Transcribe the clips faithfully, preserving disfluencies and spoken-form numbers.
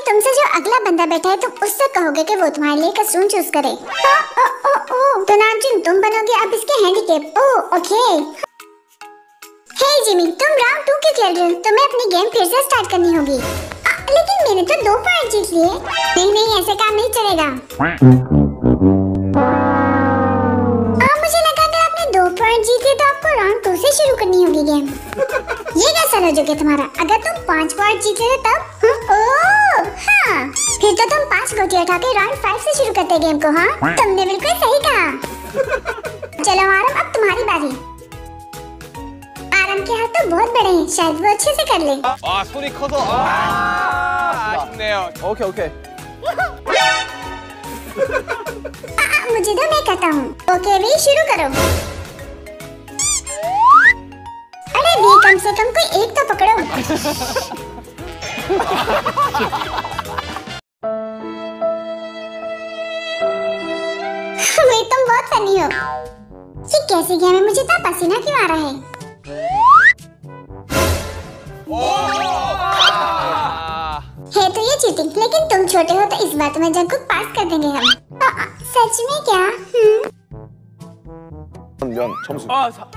तुमसे जो अगला बंदा बैठा है तुम उससे कहोगे कि वो तुम्हारे लिए कस्टूम चूज करे। ओ, ओ, ओ, ओ, तो नामजून तुम बनोगे अब इसके handicap. Oh okay. Hey Jimmy तुम राउंड टू के खेल रहे हो, तुम्हें अपनी गेम फिर से स्टार्ट करनी होगी। आ, लेकिन मैंने तो दो पॉइंट जीत लिए। नहीं नहीं ऐसे काम नहीं चलेगा। आ, मुझे लगा अगर आपने दो पॉइंट जीते तो आपको राउंड टू से शुरू करनी होगी गेम। ये कैसा लॉजिक है तुम्हारा? अगर तुम पाँच पॉइंट जीते थे तब? ओह हाँ, फिर तो तुम पाँच गोटी उठा के राउंड फाइव से शुरू करते गेम को। हाँ तुमने बिल्कुल सही कहा। चलो आरम अब तुम्हारी बारी। आरम के हाथ तो बहुत बड़े हैं, शायद वो अच्छे से कर ले। 아 손이 커서 아 아쉽네요. 오케이 오케이. आ, आ, मुझे तो मैं कहता हूँ। ओके भी शुरू करो। अरे भी कम से कम कोई एक तो पकड़ो। वे तुम बहुत फनी हो। ये कैसी गेम है? मुझे तो पसीना क्यों आ रहा है? है तो ये चीटिंग, लेकिन तुम छोटे हो तो इस बात में जंगकुक पास कर देंगे हम। आ, आ, सच में क्या? 면 점수. 아 사.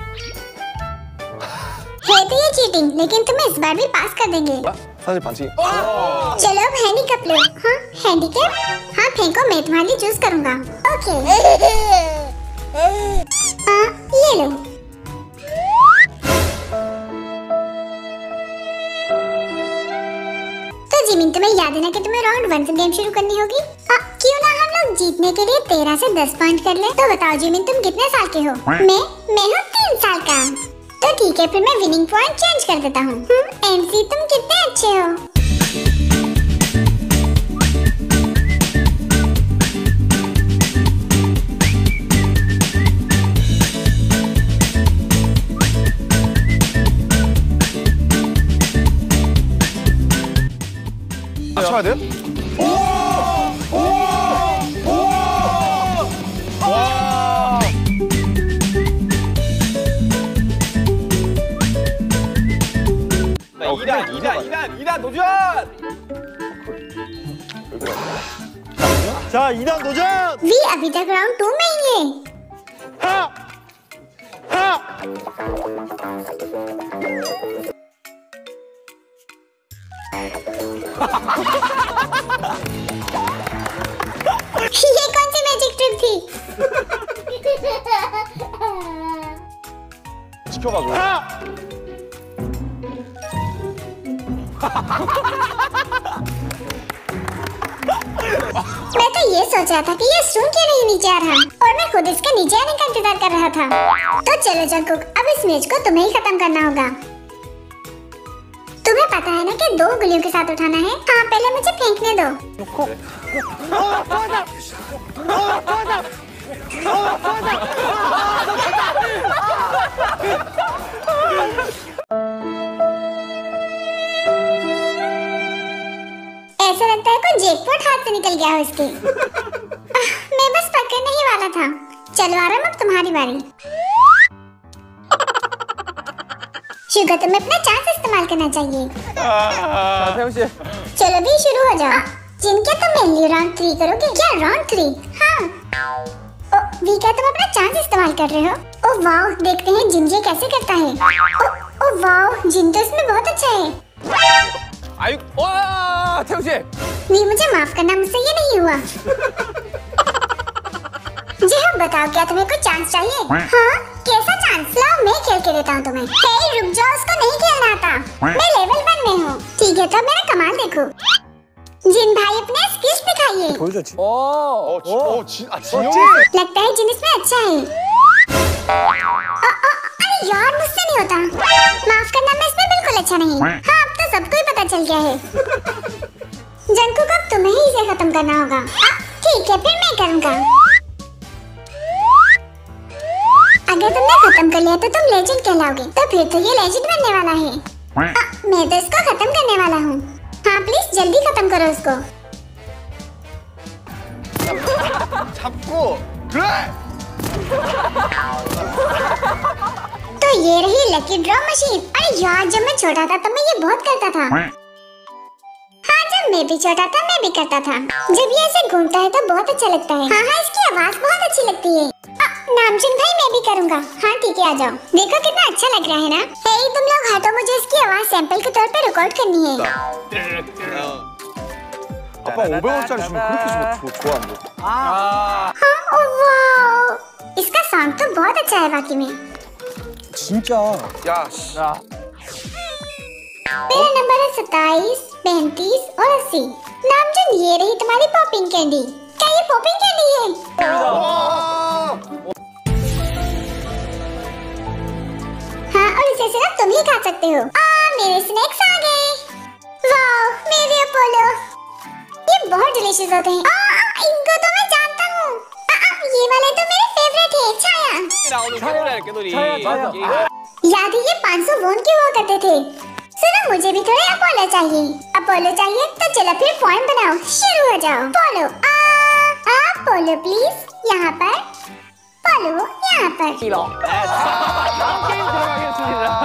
है तो ये चीटिंग, लेकिन तुम्हें इस बार भी पास कर देंगे। 사실 반칙. चलो अब हैंडीकैप लो। हाँ हैंडीकैप? हाँ फेंको, मैं तुम्हारे लिए चूज करूँगा। ओके। हाँ ये लो। तो जिमिन तुम्हें याद है ना कि तुम्हें राउंड वन से गेम शुरू करनी होगी। आ, क्यों ना हम लोग जीतने के लिए तेरह से दस पॉइंट कर ले। तो बताओ जिमिन तुम कितने साल के हो? मैं मैं हूँ तीन साल का। तो ठीक है फिर मैं विनिंग पॉइंट चेंज कर देता हूँ। एमसी तुम कितने अच्छे हो। 쳐야 돼요? 오! 오! 오! 와! 이 단 이 단 이 단 이 단 도전! 자, 이 단 도전! वी अभी तक राउंड टू में ही है। 하! 하! ये कौन सी मैजिक ट्रिक थी? 지켜봐줘. मैं तो ये सोच रहा था कि ये सुन क्यों नहीं नीचे आ रहा, और मैं खुद इसके नीचे आने का इंतजार कर रहा था। तो चलो जंगकुक अब इस मैच को तुम्हें ही खत्म करना होगा। तुम्हें पता है ना कि दो गुलियों के साथ उठाना है। हाँ पहले मुझे फेंकने दो। ऐसा लगता है कोई जैकपॉट हाथ से निकल गया हो इसके। मैं बस पकड़ने ही वाला था। चलो आराम अब तुम्हारी बारी। शुगर तुम्हें अपना चांस इस्तेमाल करना चाहिए। 자 태훈 씨. चलो भी शुरू हो जाओ। जिनके तुम मेनली राउंड थ्री करोगे क्या? Round three? हाँ। ओ, वी क्या तुम अपना चांस इस्तेमाल कर रहे हो? ओ वाओ देखते हैं जिन ये कैसे करता है। ओ, ओ वाओ जिन तो इसमें बहुत अच्छा है। 아유 와 태훈 씨. वी मुझे माफ करना, मुझसे ये नहीं हुआ। जी हाँ बताओ क्या तुम्हें कुछ चांस चाहिए? हाँ कैसा चांस? लाओ मैं खेल के देता हूँ तुम्हें। हे रुक जाओ, उसको नहीं खेलना आता। मैं लेवल वन में हूँ। ठीक है तो मेरा कमाल देखो। जिन भाई अपने स्किल्स दिखाइए। 보여줘. 오. 어, 지, 어, 지, 아, 진영이. लगता है जिन इसमें अच्छा है। अ, अ, अरे यार मुझसे नहीं होता। माफ करना मैं इसमें बिल्कुल अच्छा नहीं। हाँ अब तो सबको ही पता चल गया है। जंगकुक अब तुम्हें ही इसे खत्म करना होगा। ठीक है फिर मैं करूँगा। अगर तुमने खत्म कर लिया तो तुम लेजेंड कहलाओगे। तो फिर तो ये लेजेंड बनने वाला है। आ, मैं तो इसको खत्म करने वाला हूँ। हाँ प्लीज जल्दी खत्म करो इसको। 잡고 그래. तो ये रही लकी ड्रॉ मशीन। अरे यार जब मैं छोटा था तब मैं ये बहुत करता था। हाँ जब मैं भी छोटा था मैं भी करता था। जब ये ऐसे घूमता है तो बहुत अच्छा लगता है। हाँ हाँ इसकी आवाज बहुत अच्छी लगती है। नामजून भाई मैं भी करूँगा। हाँ ठीक है आ जाओ। देखो कितना अच्छा लग रहा है ना। हे तुम लोग हटो, मुझे इसकी आवाज सैंपल के तौर पे रिकॉर्ड करनी है। 아빠 오백 원짜리 주면 그렇게 좋, 좋아한대. 아. हाँ वाह, इसका साउंड तो बहुत अच्छा है वाकई में। 진짜. 야. 야. मेरा नंबर है सत्ताईस, पैंतीस और अस्सी। नामजून ये रही तुम्हारी पॉपिंग कैंडी। क्या ये पॉपिंग कैंडी है? हाँ और इसे सिर्फ तुम ही खा सकते हो। आ मेरे स्नैक्स आ गए। वाह मेरे अपोलो, ये बहुत डिलीशियस होते हैं। आ, आ, इनको तो मैं जानता हूँ। ये वाले तो मेरे फेवरेट है। छाया 나오는 사고라 이렇게 놀이. याद है ये पाँच सौ वोन के हुआ करते थे। सुनो मुझे भी थोड़े अपोलो चाहिए। अपोलो चाहिए तो चलो फिर पॉइंट बनाओ, शुरू हो जाओ। पोलो आ अपोलो प्लीज, यहाँ पर पोलो यहाँ पर। 게임 들어가겠습니다.